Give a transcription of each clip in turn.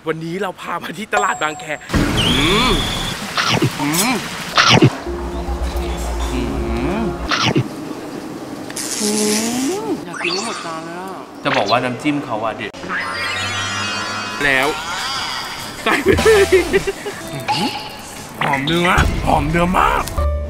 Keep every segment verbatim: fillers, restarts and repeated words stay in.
วันนี้เราพามาที่ตลาดบางแคอืมอืมอืมอยากกินให้หมดจานเลยอ่ะจะบอกว่าน้ำจิ้มเขาอะเด็ดแล้วใส่ไปเลยหอมเนื้อหอมเนื้อมาก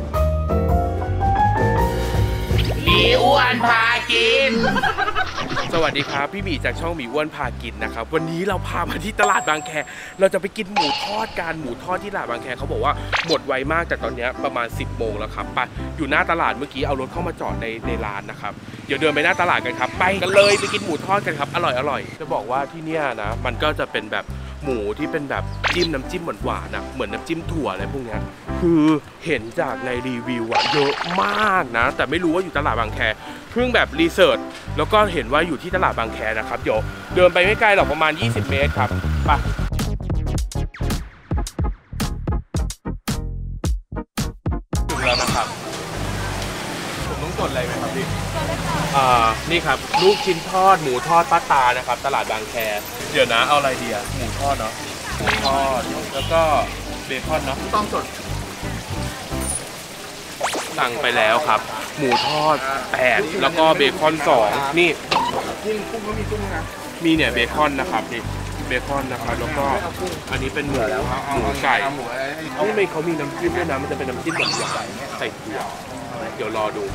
มีอ้วนพากินสวัสดีครับพี่หมีจากช่องหมีอ้วนพากินนะครับวันนี้เราพามาที่ตลาดบางแคเราจะไปกินหมูทอดกันหมูทอดที่ตลาดบางแคเขาบอกว่าหมดไวมากแต่ตอนนี้ประมาณสิบโมงแล้วครับไปอยู่หน้าตลาดเมื่อกี้เอารถเข้ามาจอดในในร้านนะครับเดี๋ยวเดินไปหน้าตลาดกันครับไปกันเลยไปกินหมูทอดกันครับอร่อยอร่อยจะบอกว่าที่เนี่ยนะมันก็จะเป็นแบบหมูที่เป็นแบบจิ้มน้ำจิ้มหวานๆนะเหมือนน้ำจิ้มถั่วอะไรพวกนี้คือเห็นจากในรีวิวอะเยอะมากนะแต่ไม่รู้ว่าอยู่ตลาดบางแคเพิ่งแบบรีเสิร์ชแล้วก็เห็นว่าอยู่ที่ตลาดบางแคนะครับเดี๋ยวเดินไปไม่ไกลหรอกประมาณยี่สิบเมตรครับไปถึงแล้วนะครับผมต้องกดอะไรไหมครับพี่อ่านี่ครับลูกชิ้นทอดหมูทอดป้าตานะครับตลาดบางแคเดี๋ยวนะเอาอะไรดีอะหมูทอดเนาะหมูทอดแล้วก็เบคอนเนาะต้องสดสั่งไปแล้วครับหมูทอดแปดแล้วก็เบคอนสองนี่กุ้งกุ้งเขามีกุ้งนะมีเนี่ยเบคอนนะครับนี่เบคอนนะครับแล้วก็อันนี้เป็นหมูหมูไก่นี่ไม่เขามีน้ำจิ้มด้วยนะมันจะเป็นน้ำจิ้มแบบใหญ่ใส่ถั่วเดี๋ยวรอดู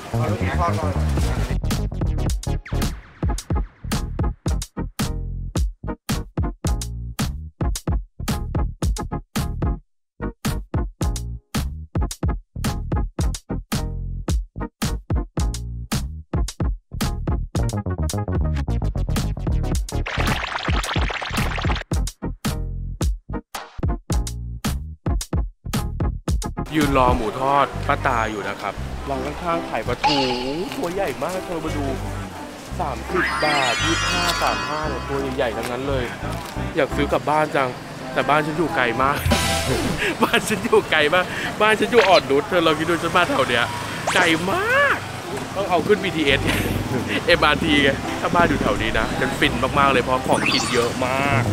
ยืนรอหมูทอดป้าตาอยู่นะครับวางข้างๆไข่ปลาทูตัวใหญ่มากเธอมาดูสามสิบบาทยี่สิบห้าสามห้าเนี่ยตัวใหญ่ๆทั้งนั้นเลยอยากซื้อกลับบ้านจังแต่บ้านฉันอยู่ไกลมาก บ้านฉันอยู่ไกลมากบ้านฉันอยู่อ่อนนุชเธอเราคิดดูฉันมาแถวเนี้ยไกลมากต้องเอาขึ้น บี ที เอส เอ็ม อาร์ ที ไงถ้าบ้านอยู่แถวนี้นะฉันฟินมากๆเลยเพราะของกินเยอะมาก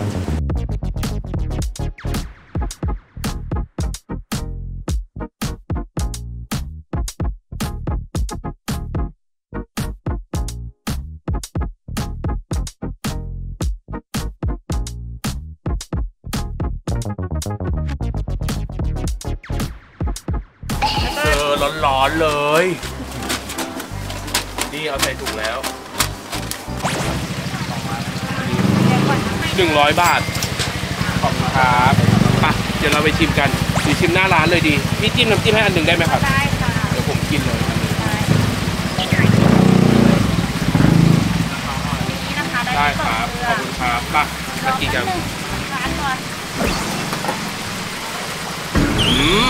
ร้อนๆเลยนี่เอาใส่ถุงแล้วหนึ่งร้อยบาทขอบคุณครับไปเดี๋ยวเราไปชิมกันหรือชิมหน้าร้านเลยดีพี่จิ้มน้ำจิ้มให้อันหนึ่งได้ไหมครับได้ค่ะเดี๋ยวผมกินเลยได้ครับขอบคุณครับไปมากินกันอืม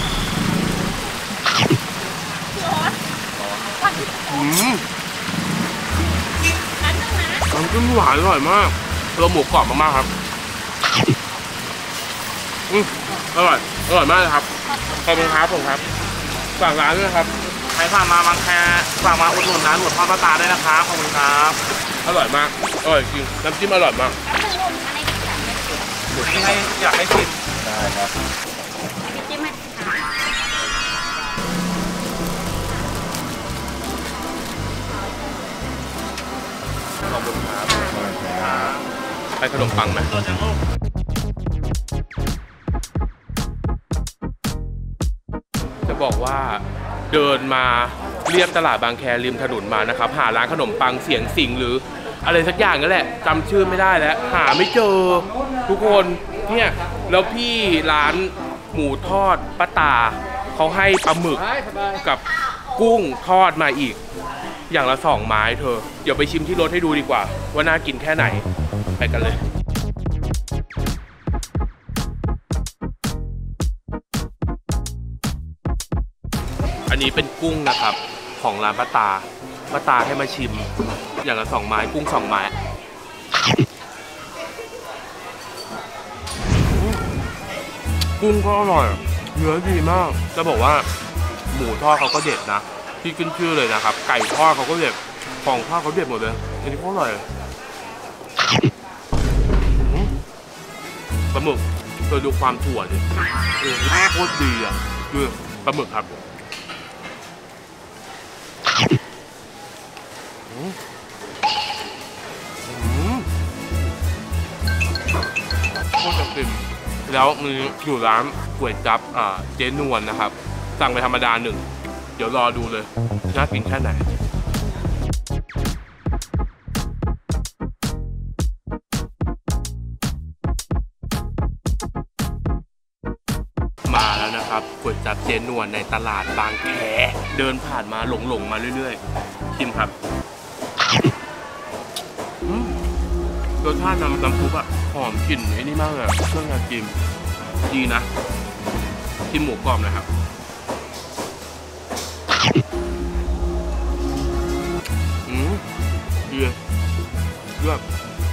อืมน้ำจิ้มหวานอร่อยมากเราหมูกรอบมากๆครับอืมอร่อยอร่อยมากเลยครับขอบคุณครับผมครับฝากร้านด้วยนะครับใครผ่านมาบางแคฝากมาอุดหนุนร้านหมูทอดป้าตาด้วยนะครับขอบคุณครับอร่อยมากอร่อยจริงน้ำจิ้มอร่อยมากที่ให้อยากให้ชิมได้ครับจิ้มไหมขอบคุณครับไปขนมปังไหมจะบอกว่าเดินมาเรียบตลาดบางแคริมถนนมานะครับหาร้านขนมปังเสียงสิงหรืออะไรสักอย่างนั่นแหละจำชื่อไม่ได้แล้วหาไม่เจอทุกคนเนี่ยแล้วพี่ร้านหมูทอดป้าตาเขาให้ปลาหมึกกับกุ้งทอดมาอีกอย่างละสองไม้เธอเดี๋ยวไปชิมที่รถให้ดูดีกว่าว่าน่ากินแค่ไหนไปกันเลยอันนี้เป็นกุ้งนะครับของร้านป้าตาป้าตาให้มาชิมอย่างละสองไม้กุ้งสองไม้กุ้งก็อร่อยเนื้อดีมากจะบอกว่าหมูทอดเขาก็เด็ดนะที่ขึ้นชื่อเลยนะครับไก่ทอดเขาก็เด็ดของทอดเขาเด็ดหมดเลยอันนี้ก็อร่อยหมึกโดยดูความถั่วเลยเออโคตรดีอ่ะคือปลาหมึกครับโคตรจะกินแล้วมีอยู่ร้านก๋วยจั๊บอ่าเจ๊นวลนะครับสั่งไปธรรมดาหนึ่งเดี๋ยวรอดูเลยน่ากินแค่ไหนมาแล้วนะครับก๋วยจั๊บเจ๊นวลในตลาดบางแคเดินผ่านมาหลงๆมาเรื่อยๆชิมครับรสชาติน้ำน้ำซุปอะหอมกลิ่นไอ้นี่มากเลยเครื่องยาจีนดีนะชิมหมูกรอบนะครับอืมดีเลยเลือก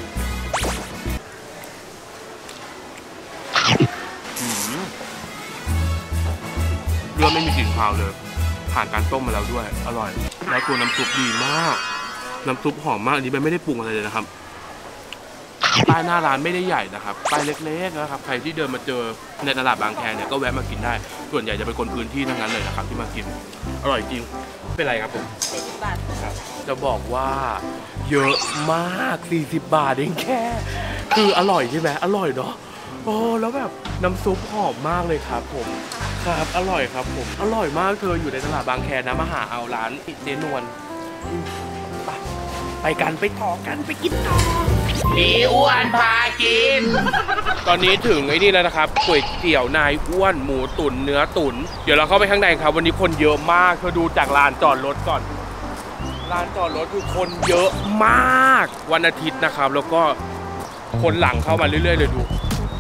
เลือกไม่มีกลิ่นคาวเลยผ่านการต้มมาแล้วด้วยอร่อยแล้วตัวน้ำซุปดีมากน้ำซุปหอมมากอันนี้ไม่ได้ปรุงอะไรเลยนะครับป้ายหน้าร้านไม่ได้ใหญ่นะครับป้ายเล็กๆนะครับใครที่เดินมาเจอในตลาดบางแคเนี่ยก็แวะมากินได้ส่วนใหญ่จะเป็นคนพื้นที่ทั้งนั้นเลยนะครับที่มากินอร่อยจริงเป็นไรครับผมสี่สิบบาทครับจะบอกว่าเยอะมากสี่สิบบาทเองแค่คืออร่อยใช่ไหมอร่อยเนาะโอ้แล้วแบบน้ำซุปหอมมากเลยครับผมครับอร่อยครับผมอร่อยมากเธออยู่ในตลาดบางแคนะมาหาเอาร้านเจ๊นวลไปไปกันไปต่อกันไปกินต่อพี่อ้วนพากินตอนนี้ถึงไอ้นี่แล้วนะครับก๋วยเตี๋ยวนายอ้วนหมูตุ๋นเนื้อตุ๋นเดี๋ยวเราเข้าไปข้างในครับวันนี้คนเยอะมากเธอดูจากลานจอดรถก่อนลานจอดรถคือคนเยอะมากวันอาทิตย์นะครับแล้วก็คนหลังเข้ามาเรื่อยๆเลยดู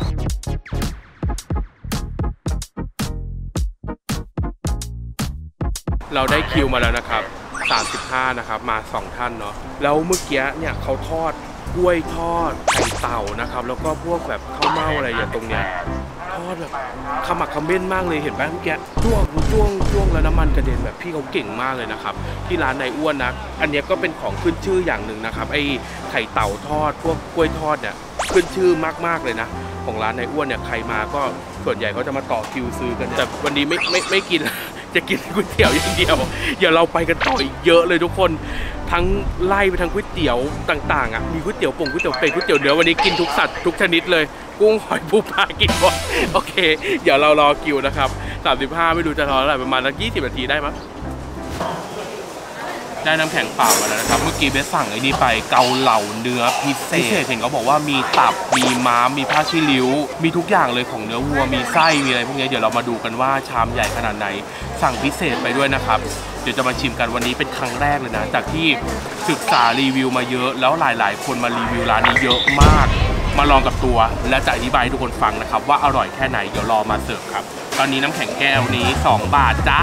เราได้คิวมาแล้วนะครับสามสิบห้านะครับมาสองท่านเนาะแล้วเมื่อกี้เนี่ยเขาทอดกล้วยทอดไข่เต่านะครับแล้วก็พวกแบบข้าวเม่าอะไรอย่างตรงเนี้ยทอดแบบขมักขม้นมากเลยเห็นไหมเมื่อกี้จ้วงจ้วงจ้วงแล้วน้ำมันกระเด็นแบบพี่เขาเก่งมากเลยนะครับที่ร้านนายอ้วนนะอันนี้ก็เป็นของขึ้นชื่ออย่างหนึ่งนะครับไอ้ไข่เต่าทอดพวกกล้วยทอดเนี่ยขึ้นชื่อมากๆเลยนะของร้านนายอ้วนเนี่ยใครมาก็ส่วนใหญ่เขาจะมาต่อคิวซื้อกันแต่วันนี้ไม่ไม่ไม่กินจะกินก๋วยเตี๋ยวอย่างเดียวเดี๋ยวเราไปกันต่ออีกเยอะเลยทุกคนทั้งไล่ไปทั้งก๋วยเตี๋ยวต่างๆอ่ะมีก๋วยเตี๋ยวป่งก๋วยเตี๋ยวเป็ดก๋วยเตี๋ยวเนื้อวันนี้กินทุกสัตว์ทุกชนิดเลยกุ้งหอยปูปลากินหมดโอเคเดี๋ยวเรารอคิวนะครับสามสิบห้าไม่รู้จะรอเท่าไหร่ประมาณสักยี่สิบนาทีได้มั้ยได้น้ำแข็งเปล่ามาแล้วนะครับเมื่อกี้เบสสั่งไอ้นี่ไปเกาเหลาเนื้อพิเศษเห็นเขาบอกว่ามีตับมีม้ามมีผ้าชี้ริ้วมีทุกอย่างเลยของเนื้อวัวมีไส้มีอะไรพวกนี้เดี๋ยวเรามาดูกันว่าชามใหญ่ขนาดไหนสั่งพิเศษไปด้วยนะครับเดี๋ยวจะมาชิมกันวันนี้เป็นครั้งแรกเลยนะจากที่ศึกษารีวิวมาเยอะแล้วหลายๆคนมารีวิวร้านนี้เยอะมากมาลองกับตัวและจะอธิบายให้ทุกคนฟังนะครับว่าอร่อยแค่ไหนเดี๋ยวรอมาเสิร์ฟครับตอนนี้น้ำแข็งแก้วนี้สองบาทจ้า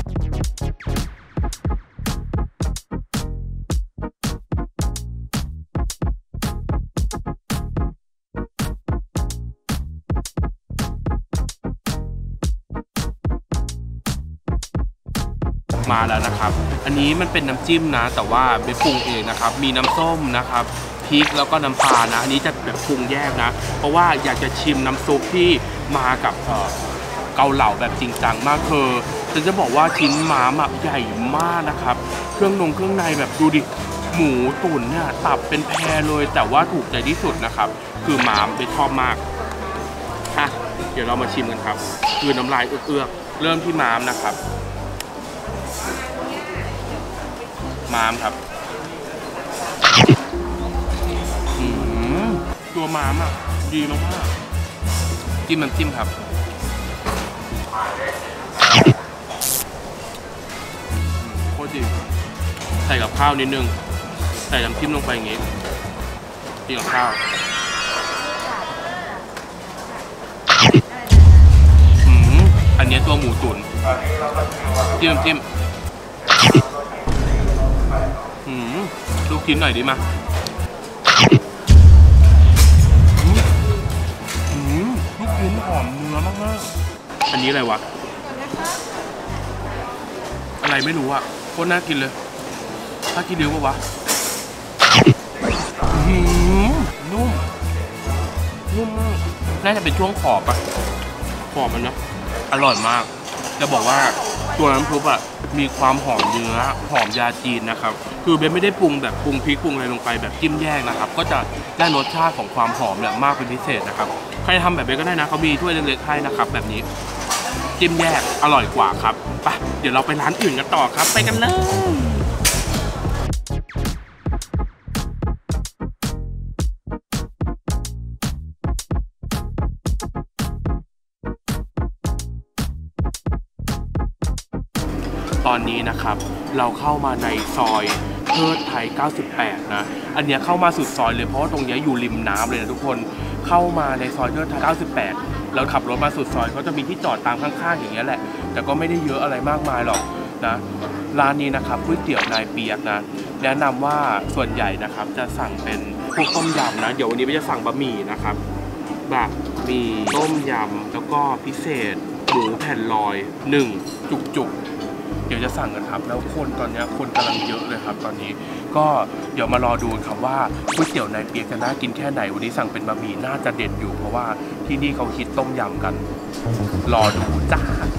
มาแล้วนะครับอันนี้มันเป็นน้ำจิ้มนะแต่ว่าไปปรุงเองนะครับมีน้ำส้มนะครับพริกแล้วก็น้ำปลานะอันนี้จะแบบปรุงแยกนะเพราะว่าอยากจะชิมน้ำซุปที่มากับเอ่อเกาเหลาแบบจริงจังมากคือฉันจะบอกว่าชิ้นม้ามใหญ่มากนะครับเครื่องนงเครื่องในแบบดูดิหมูตุ๋นเนี่ยตับเป็นแพรเลยแต่ว่าถูกใจที่สุดนะครับคือม้ามไปชอบมากอ่ะเดี๋ยวเรามาชิมกันครับคือน้ำลายเอื้อกๆเริ่มที่ม้ามนะครับม้ามครับตัวม้ามอ่ะดีมากๆจิ้มน้ำจิ้มครับโคตรดีใส่กับข้าวนิดนึงใส่น้ำจิ้มลงไปอย่างงี้กินกับข้าวอันนี้ตัวหมูตุ๋นจิ้มน้ำจิ้มลูกชิ้นหน่อยดีมาลูกชิ้นหอมเนื้อมากๆอันนี้อะไรวะอะไรไม่รู้อ่ะโคตรน่ากินเลยถ้ากินดีป่ะวะนุ่มนุ่มมากน่าจะเป็นช่วงขอบอะขอบมันนะอร่อยมากจะบอกว่าตัวน้ำซุปอะมีความหอมเนื้อหอมยาจีนนะครับคือเบนไม่ได้ปรุงแบบปรุงพริกปรุงอะไรลงไปแบบจิ้มแยกนะครับก็จะได้รสชาติของความหอมเนี่ยมากเป็นพิเศษนะครับใครทำแบบนี้ก็ได้นะเขามีถ้วยเล็กๆให้นะครับแบบนี้จิ้มแยกอร่อยกว่าครับไปเดี๋ยวเราไปร้านอื่นกันต่อครับไปกันเลยตอนนี้นะครับเราเข้ามาในซอยเทิดไทยเก้าสิบแปดนะอันนี้เข้ามาสุดซอยเลยเพราะว่าตรงนี้อยู่ริมน้ำเลยนะทุกคนเข้ามาในซอยเทิดไทยเก้าสิบแปดเราขับรถมาสุดซอยเขาจะมีที่จอดตามข้างๆอย่างเงี้ยแหละแต่ก็ไม่ได้เยอะอะไรมากมายหรอกนะร้านนี้นะครับก๋วยเตี๋ยวนายเปียกนะแนะนำว่าส่วนใหญ่นะครับจะสั่งเป็นพวกต้มยำนะเดี๋ยววันนี้ไม่จะสั่งบะหมี่นะครับแบบมีต้มยำแล้วก็พิเศษหมูแผ่นลอยหนึ่งจุกๆเดี๋ยวจะสั่งกันครับแล้วคนตอนนี้คนกำลังเยอะเลยครับตอนนี้ก็เดี๋ยวมารอดูครับว่าก๋วยเตี๋ยวนายเปียกจะน่ากินแค่ไหนวันนี้สั่งเป็นบะหมี่น่าจะเด็ดอยู่เพราะว่าที่นี่เขาคิดต้มยำกันรอดูจ้า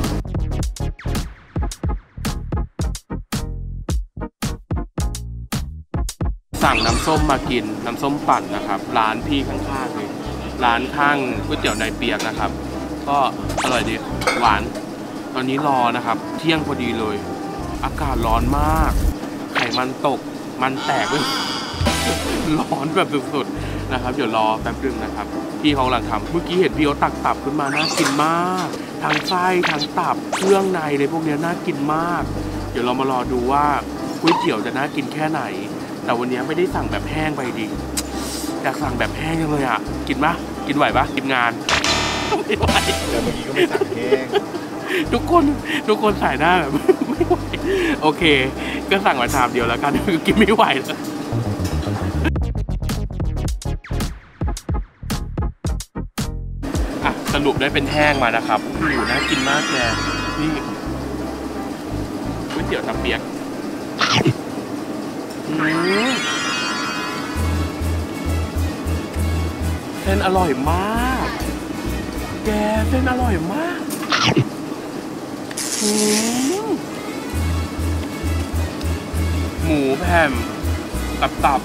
สั่งน้ำส้มมากินน้ำส้มปั่นนะครับร้านพี่ข้างๆเลยร้านข้างก๋วยเตี๋ยวนายเปียกนะครับก็อร่อยดีหวานตอนนี้รอนะครับเที่ยงพอดีเลยอากาศร้อนมากไขมันตกมันแตกเลยร้อนแบบสุดๆนะครับเดี๋ยวรอแป๊บนึงนะครับพี่เขากำลังทำเมื่อกี้เห็นพี่เขาตักตับขึ้นมาน่ากินมากทั้งไส้ทั้งตับเครื่องในเลยพวกนี้น่ากินมากเดี๋ยวเรามารอดูว่าก๋วยเตี๋ยวจะน่ากินแค่ไหนแต่วันนี้ไม่ได้สั่งแบบแห้งไปดิอยากสั่งแบบแห้งจังเลยอ่ะกินปะกินไหวปะกินงานไม่ไหวแต่เมื่อกี้ก็ไม่สั่งแห้งทุกคนทุกคนใส่หน้าแบบไม่ไหวโอเคก็สั่งมาชามเดียวแล้วกันกินไม่ไหวแล้วอ่ะสรุปได้เป็นแห้งมานะครับอยู่น่ากินมากแกนี่ก๋วยเตี๋ยวตะเปียกเส้นอร่อยมากแกเส้นอร่อยมากหมูแผ่นตับตับ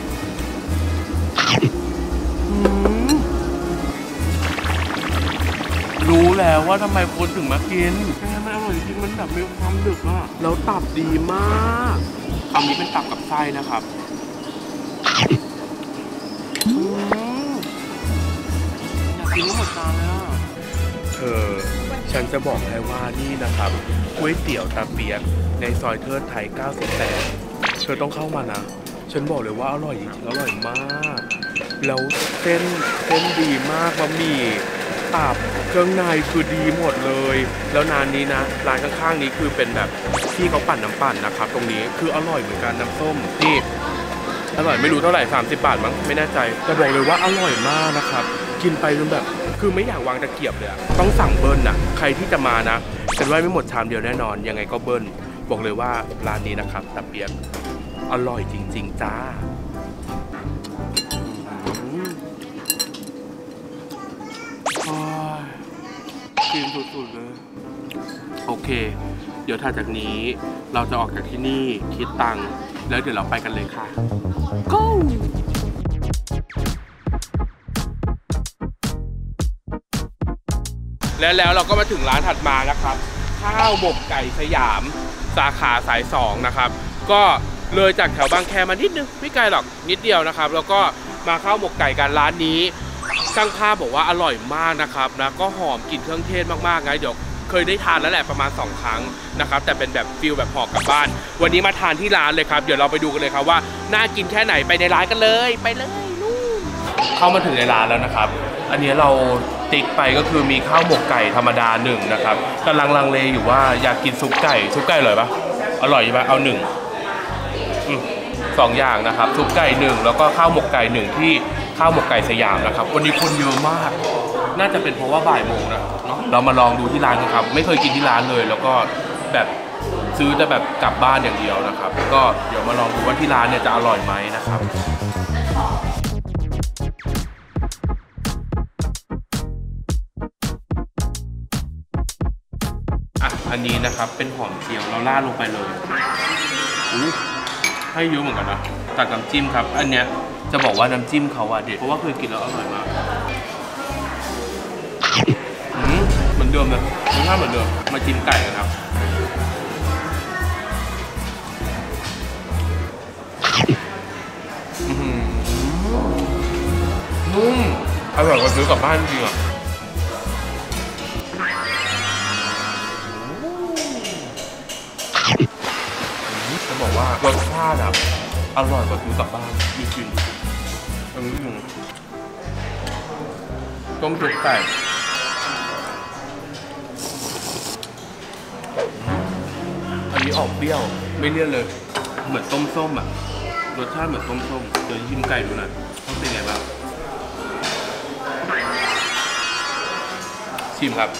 รู้แล้วว่าทำไมคนถึงมากินแกมันอร่อยจริงมันแบบมีความดึกอะแล้วตับดีมากคำนี้เป็นตับกับไส้นะครับอยากกินทั้งหมดจานเลยอะเธอฉันจะบอกให้ว่านี่นะครับก๋วยเตี๋ยวตาเปียกในซอยเทิดไทยเก้าสิบแปดเธอต้องเข้ามานะฉันบอกเลยว่าอร่อยจริงๆอร่อยมากแล้วเส้นเส้นดีมากบะหมี่ตับเครื่องในคือดีหมดเลยแล้วร้านนี้นะร้านข้างๆนี้คือเป็นแบบที่เขาปั่นน้ำปั่นนะครับตรงนี้คืออร่อยเหมือนกันน้ำส้มนี่อร่อยไม่รู้เท่าไหร่สามสิบบาทมั้งไม่แน่ใจแต่บอกเลยว่าอร่อยมากนะครับกินไปจนแบบคือไม่อยากวางตะเกียบเลยต้องสั่งเบิ้ลน่ะใครที่จะมานะฉันว่าไม่หมดชามเดียวแน่นอนยังไงก็เบิ้ลบอกเลยว่าร้านนี้นะครับตะเปียกอร่อยจริงๆจ้ากินสุดๆเลยโอเคเดี๋ยวถัดจากนี้เราจะออกจากที่นี่คิดตังค์แล้วเดี๋ยวเราไปกันเลยค่ะ Goแล้วแล้วเราก็มาถึงร้านถัดมานะครับข้าวหมกไก่สยามสาขาสายสองนะครับก็เลยจากแถวบางแคมานิดนึงไม่ไกลหรอกนิดเดียวนะครับแล้วก็มาข้าวหมกไก่กันร้านนี้ช่างภาพบอกว่าอร่อยมากนะครับนะก็หอมกลิ่นเครื่องเทศมากๆไงเดี๋ยวเคยได้ทานแล้วแหละประมาณสองครั้งนะครับแต่เป็นแบบฟิลแบบห่อกลับบ้านวันนี้มาทานที่ร้านเลยครับเดี๋ยวเราไปดูกันเลยครับว่าน่ากินแค่ไหนไปในร้านกันเลยไปเลยนู่นเข้ามาถึงในร้านแล้วนะครับอันนี้เราติ๊กไปก็คือมีข้าวหมกไก่ธรรมดาหนึ่งนะครับกำลังลังเลอยู่ว่าอยากกินซุปไก่ซุปไก่อร่อยปะอร่อยใช่ไหมเอาหนึ่งสองอย่างนะครับซุปไก่หนึ่งแล้วก็ข้าวหมกไก่หนึ่งที่ข้าวหมกไก่สยามนะครับวันนี้คนเยอะมากน่าจะเป็นเพราะว่าบ่ายโมงนะเนาะเรามาลองดูที่ร้านกันครับไม่เคยกินที่ร้านเลยแล้วก็แบบซื้อแต่แบบกลับบ้านอย่างเดียวนะครับก็เดี๋ยวมาลองดูว่าที่ร้านเนี่ยจะอร่อยไหมนะครับอันนี้นะครับเป็นหอมเจียวเราราดลงไปเลยอู้ให้เยอะเหมือนกันนะตักน้ำจิ้มครับอันเนี้ยจะบอกว่าน้ำจิ้มเขาอะเด็ดเพราะว่าเคยกินแล้วอร่อยมากอืมเหมือนเดิมเลยรสชาติเหมือนเดิมมาจิ้มไก่กันครับนุ่มอร่อยกว่าซื้อกลับบ้านจริงอ่ะจะบอกว่ารสชาติแบบอร่อยกว่าซื้อกลับบ้านจริงๆอันนี้หนึ่งต้มจุกไก่อันนี้ออกเปรี้ยวไม่เลี่ยนเลยเหมือนต้มส้มอ่ะรสชาติเหมือนต้มส้มเดี๋ยวชิมไก่ดูหน่อยว่าเป็นไงบ้างชิมครับ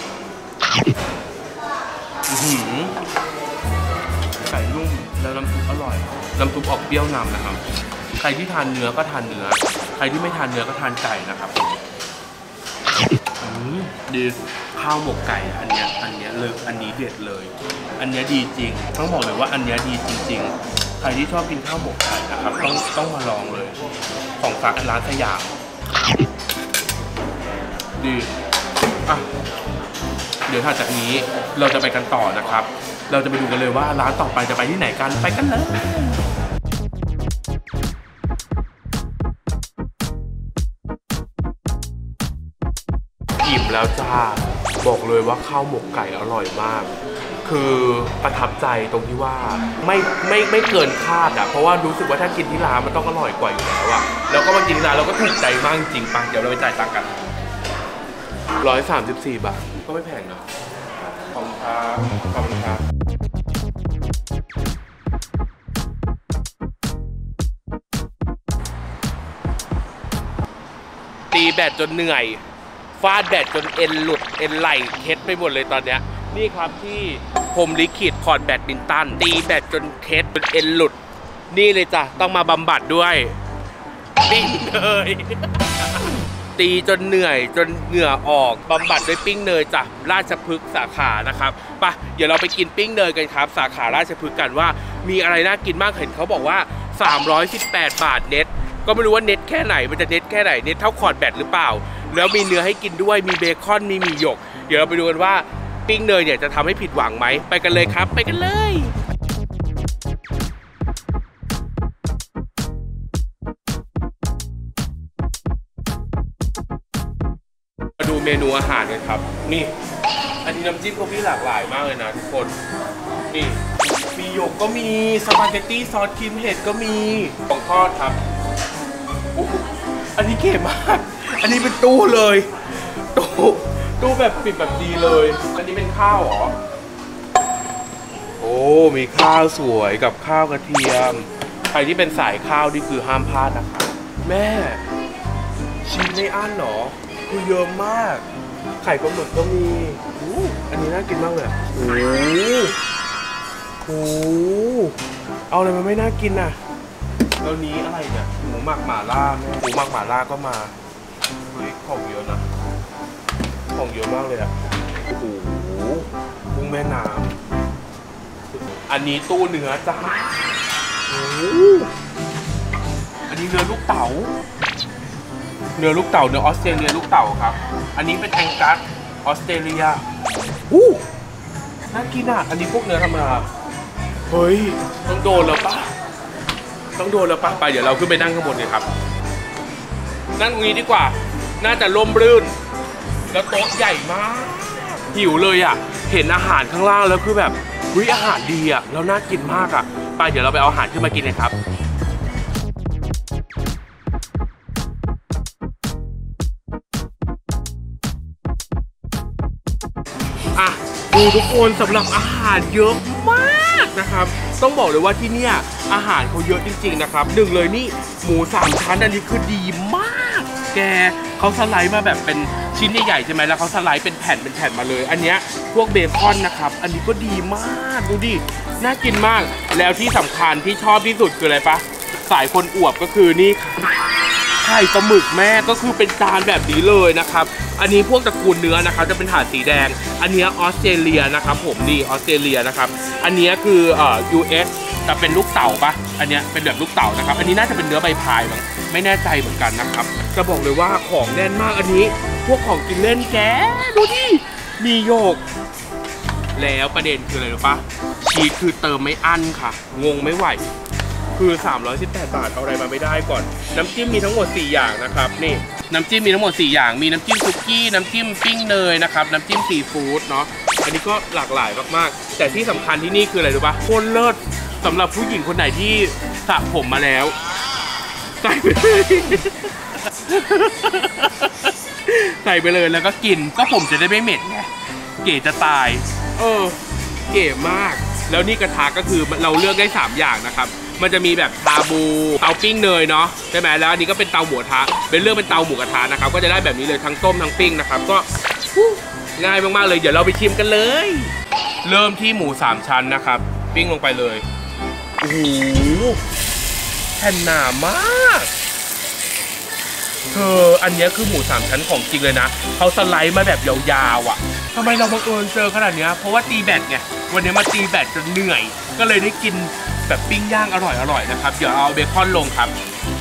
อื้อหือไก่นุ่มแล้วน้ำซุปอร่อยน้ำซุปออกเปรี้ยวนำนะครับใครที่ทานเนื้อก็ทานเนื้อใครที่ไม่ทานเนื้อก็ทานไก่นะครับดีข้าวหมกไก่อันเนี้ยอันเนี้ยเลยอันนี้เด็ดเลยอันเนี้ยดีจริงต้องบอกเลยว่าอันเนี้ยดีจริงๆใครที่ชอบกินข้าวหมกไก่นะครับต้องต้องมาลองเลยของฝากร้านสยามดีอ่ะเดี๋ยวถัดจากนี้เราจะไปกันต่อนะครับเราจะไปดูกันเลยว่าร้านต่อไปจะไปที่ไหนกันไปกันเลยอิ่มแล้วจ้าบอกเลยว่าข้าวหมกไก่อร่อยมากคือประทับใจตรงที่ว่าไม่ไม่ไม่เกินคาดอ่ะเพราะว่ารู้สึกว่าถ้ากินที่ร้านมันต้องอร่อยกว่าอยู่แล้วอ่ะแล้วก็มากินที่ร้านเราก็ถูกใจมากจริงปังเดี๋ยวเราไปจ่ายตังค์กันร้อยสามสิบสี่บาทก็ไม่แพงนะขอบคุณครับขอบคุณครับตีแบตจนเหนื่อยฟาดแบตจนเอ็นหลุดเอ็นไหลเคล็ดไปหมดเลยตอนเนี้ยนี่ครับที่พรมลิขิตคอร์ดแบดมินตันตีแบตจนเคล็ดจนเอ็นหลุดนี่เลยจ้ะต้องมาบำบัดด้วยปิ้งเลยตีจนเหนื่อยจนเหงื่อออกบำบัดด้วยปิ้งเนยจ้ะราชพฤกษ์สาขานะครับไปเดี๋ยวเราไปกินปิ้งเนยกันครับสาขาราชพฤกษ์กันว่ามีอะไรน่ากินบ้างเห็นเขาบอกว่าสามร้อยสิบแปดบาทเน็ตก็ไม่รู้ว่าเน็ตแค่ไหนมันจะเน็ตแค่ไหนเน็ตเท่าคอร์ดแบดหรือเปล่าแล้วมีเนื้อให้กินด้วยมีเบคอนมีหมี่หยกเดี๋ยวเราไปดูกันว่าปิ้งเนยเนี่ยจะทำให้ผิดหวังไหมไปกันเลยครับไปกันเลยมาดูเมนูอาหารกันครับนี่อันนี้น้ำจิ้มเขาพี่หลากหลายมากเลยนะทุกคนนี่มีหยกก็มีสปาเกตตี้ซอสครีมเห็ดก็มีของทอดครับอันนี้เก๋มากอันนี้เป็นตู้เลยตู้ตู้แบบปิดแบบดีเลยอันนี้เป็นข้าวเหรอโอ้มีข้าวสวยกับข้าวกระเทียมใครที่เป็นสายข้าวนี่คือห้ามพลาดนะคะแม่ชิ้นไม่อั้นหรอคือเยอะมากไข่ปลาหมึกก็มีอู้อันนี้น่ากินมากเลยโอ้โหเอาอะไรมาไม่น่ากินน่ะแล้วนี้อะไรเนี่ยหมูหมักหม่าล่าแม่หมูหมักหม่าล่าก็มาเฮ้ยของเยอะนะของเยอะมากเลยอ่ะโอ้โหกุ้งแม่น้ำอันนี้ตู้เนื้อจ้าโอ้อันนี้เนื้อลูกเต๋าเนื้อลูกเต๋าเนื้อออสเตรเลียลูกเต๋าครับอันนี้เป็นแองกัสออสเตรเลียอู้น่ากินอ่ะอันนี้พวกเนื้อธรรมดาเฮ้ยต้องโดนแล้วปะต้องโดนแล้วปะไปเดี๋ยวเราขึ้นไปนั่งข้างบนเลยครับนั่งตรงนี้ดีกว่าน่าจะร่มรื่นแล้วโต๊ะใหญ่มากหิวเลยอ่ะเห็นอาหารข้างล่างแล้วคือแบบวิอาหารดีอ่ะแล้วน่ากินมากอ่ะไปเดี๋ยวเราไปเอาอาหารขึ้นมากินกันครับอ่ะดูทุกคนสำหรับอาหารเยอะมากนะครับต้องบอกเลยว่าที่เนี่ยอาหารเขาเยอะจริงๆนะครับหนึ่งเลยนี่หมูสามชั้นอันนี้คือดีมากแกเขาสไลด์มาแบบเป็นชิ้นใหญ่ๆใช่ไหมแล้วเขาสไลด์เป็นแผ่นเป็นแผ่นมาเลยอันเนี้ยพวกเบคอนนะครับอันนี้ก็ดีมากดูดิน่ากินมากแล้วที่สำคัญที่ชอบที่สุดคืออะไรปะสายคนอวบก็คือนี่ค่ะไขข่ปลาหมึกแม่ก็คือเป็นจานแบบนี้เลยนะครับอันนี้พวกตระกูลเนื้อนะครับจะเป็นถาดสีแดงอันนี้ออสเตรเลียนะครับผมนี่ออสเตรเลียนะครับอันนี้คือเอ่อ ยู เอส แต่เป็นลูกเต่าปะอันนี้เป็นแบบลูกเต่านะครับอันนี้น่าจะเป็นเนื้อใบพายมั้งไม่แน่ใจเหมือนกันนะครับจะบอกเลยว่าของแน่นมากอันนี้พวกของกินเล่นแกดูดิมีโยกแล้วประเด็นคืออะไรรู้ปะชีสคือเติมไม่อั้นค่ะงงไม่ไหวคือสามร้อยสิบแปดบาทเอาอะไรมาไม่ได้ก่อนน้ำจิ้มมีทั้งหมดสี่อย่างนะครับนี่น้ำจิ้มมีทั้งหมดสี่อย่างมีน้ำจิ้มซุกี้น้ำจิ้มปิ้งเนยนะครับน้ำจิ้มซีฟู้ดเนาะอันนี้ก็หลากหลายมากๆแต่ที่สำคัญที่นี่คืออะไรรู้ปะโคตรเลิศสำหรับผู้หญิงคนไหนที่สระผมมาแล้วใส่ไปเลยใส่ไปเลยแล้วก็กินก็ผมจะได้ไม่เหม็นไงเก๋จะตายเออเก๋มากแล้วนี่กระทะก็คือเราเลือกได้สามอย่างนะครับมันจะมีแบบชาบูเตาปิ้งเนยเนาะใช่ไหมแล้วอันนี้ก็เป็นเตาหมูกระทะเป็นเรื่องเป็นเตาหมูกระทะนะครับก็จะได้แบบนี้เลยทั้งต้มทั้งปิ้งนะครับก็ง่ายมากๆเลยเดี๋ยวเราไปชิมกันเลยเริ่มที่หมูสามชั้นนะครับปิ้งลงไปเลยโอ้โหแผ่นหนามากเธออันนี้คือหมูสามชั้นของจริงเลยนะเขาสไลด์มาแบบยาวๆอ่ะทำไมเราบังเอิญเจอขนาดนี้เพราะว่าตีแบตไงวันนี้มาตีแบตจนเหนื่อยก็เลยได้กินแบบปิ้งย่างอร่อยๆนะครับเดี๋ยวเอาเบคอนลงครับ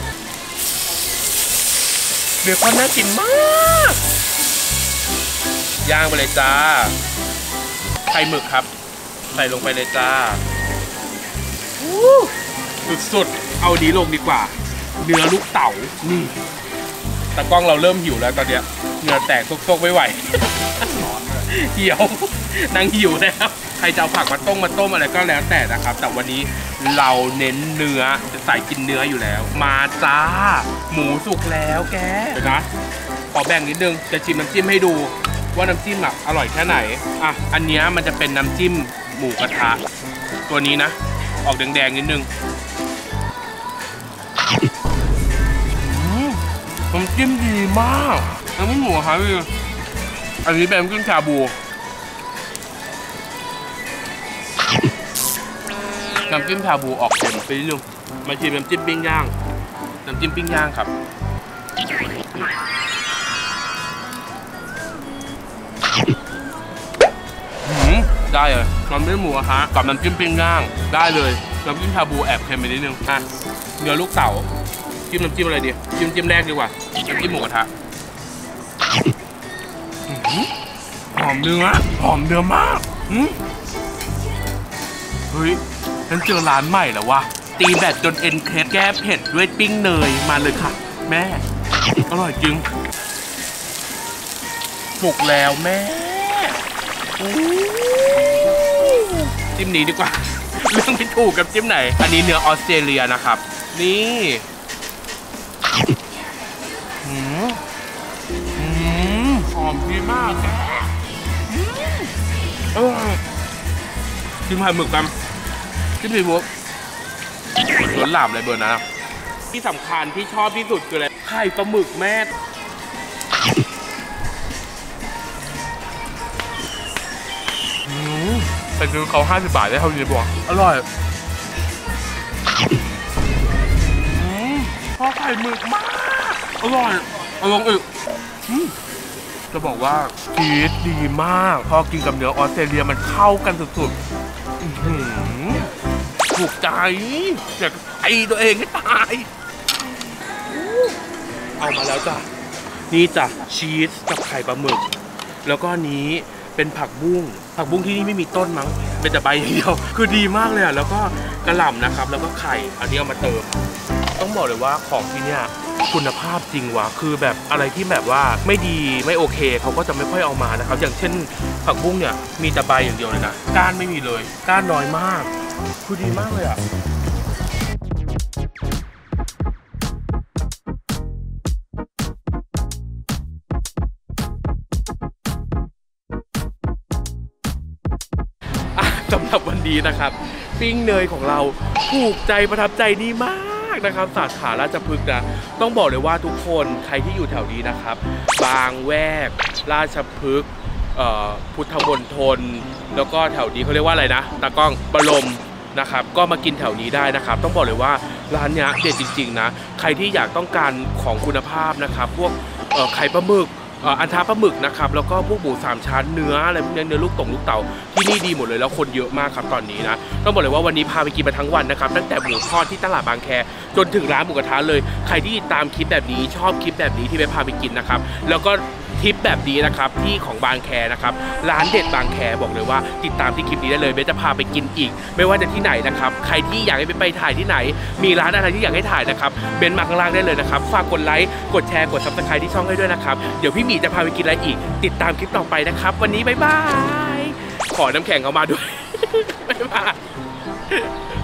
เบคอนน่ากินมากย่างไปเลยจ้าไข่หมึกครับใส่ลงไปเลยจ้าสุดๆเอานี้ลงดีกว่าเนื้อลูกเต๋านี่ตากล้องเราเริ่มหิวแล้วตอนเนี้ยเหงื่อแตกซกๆไม่ไหวเหี่ยวนางหิวแล้วใครจะเอาผักมาต้มมาต้มอะไรก็แล้วแต่นะครับแต่วันนี้เราเน้นเนื้อจะใส่กินเนื้ออยู่แล้วมาจ้าหมูสุกแล้วแกเดี๋ยวนะขอแบ่งนิดนึงจะชิมน้ำจิ้มให้ดูว่าน้ำจิ้มอ่ะอร่อยแค่ไหนอ่ะอันนี้มันจะเป็นน้ำจิ้มหมูกระทะตัวนี้นะออกแดงๆนิดนึงน้ำจิ้มดีมากน้ำจิ้มหมูครับพี่อันนี้เป็นน้ำจิ้มชาบูน้ำจิ้มชาบูออกเค็มไปนิดนึงมาชิมน้ำจิ้มปิ้งย่างน้ำจิ้มปิ้งย่างครับได้เลยน้ำจิ้มหมูฮะกับน้ำจิ้มปิ้งย่างได้เลยน้ำจิ้มชาบูแอบเค็มไปนิดนึงอ่ะเนื้อลูกเต๋าจิ้มน้ำจิ้มอะไรดีจิ้มจิ้มแรกดีกว่าน้ำจิ้มหมูกระทะหอมเนื้อหอมเนื้อมากเฮ้ยฉันเจอร้านใหม่แล้ววะตีแบบจนเอ็นเคสแก้เผ็ดด้วยปิ้งเนยมาเลยค่ะแม่อร่อยจริงสุกแล้วแม่จิ้มนี้ดีกว่าเรื่องไม่ถูกกับจิ้มไหนอันนี้เนื้อออสเตรเลียนะครับนี่อืมอืมหอมดีมากแกเออจิ้มไข่หมึกกันจิ้มซีฟู้ดสวนหลามอะไรเบอร์นะที่สำคัญที่ชอบที่สุดคืออะไรไข่ปลาหมึกแม่แต่คือเขาห้าสิบบาทได้เท่านี้บอกอร่อยพอไข่หมึกมากอร่อยอร่อยอีกจะบอกว่าชีสดีมากพอกินกับเนื้อออสเตรเลียมันเข้ากันสุดๆถูกใจอยากไอตัวเองให้ตายเอามาแล้วจ้ะนี่จ้ะชีสกับไข่ปลาหมึกแล้วก็นี้เป็นผักบุ้งผักบุ้งที่นี่ไม่มีต้นมั้งเป็นแต่ใบเดียวคือดีมากเลยอ่ะแล้วก็กระหล่ำนะครับแล้วก็ไข่อันนี้เอามาเติมต้องบอกเลยว่าของที่เนี่ยคุณภาพจริงว่ะคือแบบอะไรที่แบบว่าไม่ดีไม่โอเคเขาก็จะไม่ค่อยเอามานะครับอย่างเช่นผักบุ้งเนี่ยมีแต่ใบอย่างเดียวเลยนะก้านไม่มีเลยก้านน้อยมากคือดีมากเลยอ่ะสำหรับวันนี้นะครับปิ้งเนยของเราถูกใจประทับใจดีมากนะครับสาขาราชพฤกษ์นะต้องบอกเลยว่าทุกคนใครที่อยู่แถวนี้นะครับบางแวกราชพฤกษ์พุทธมณฑลแล้วก็แถวนี้เขาเรียกว่าอะไรนะตากล้องบรมนะครับก็มากินแถวนี้ได้นะครับต้องบอกเลยว่าร้านเนี้ยเด็ดจริงๆนะใครที่อยากต้องการของคุณภาพนะครับพวกเอ่อไข่ปลาหมึกเอ่ออันทาปลาหมึกนะครับแล้วก็พวกหมูสามชั้นเนื้ออะไรพวกนี้เนื้อลูกตงลูกเต่าที่นี่ดีหมดเลยแล้วคนเยอะมากครับตอนนี้นะต้องบอกเลยว่าวันนี้พาไปกินมาทั้งวันนะครับตั้งแต่หมูทอดที่ตลาดบางแคจนถึงร้านหมูกระทะเลยใครที่ตามคลิปแบบนี้ชอบคลิปแบบนี้ที่ไปพาไปกินนะครับแล้วก็ทริปแบบนี้นะครับที่ของบางแคนะครับร้านเด็ดบางแคบอกเลยว่าติดตามที่คลิปนี้ได้เลยเบสจะพาไปกินอีกไม่ว่าจะที่ไหนนะครับใครที่อยากให้ไปถ่ายที่ไหนมีร้านอะไรที่อยากให้ถ่ายนะครับเบนมาข้างล่างได้เลยนะครับฝากกดไลค์กดแชร์กด ซับสไครบ์ ที่ช่องให้ด้วยนะครับเดี๋ยวพี่หมีจะพาไปกินอะไรอีกติดตามคลิปต่อไปนะครับวันนี้บ๊ายบายขอน้ำแข็งเข้ามาด้วยบ๊ายบาย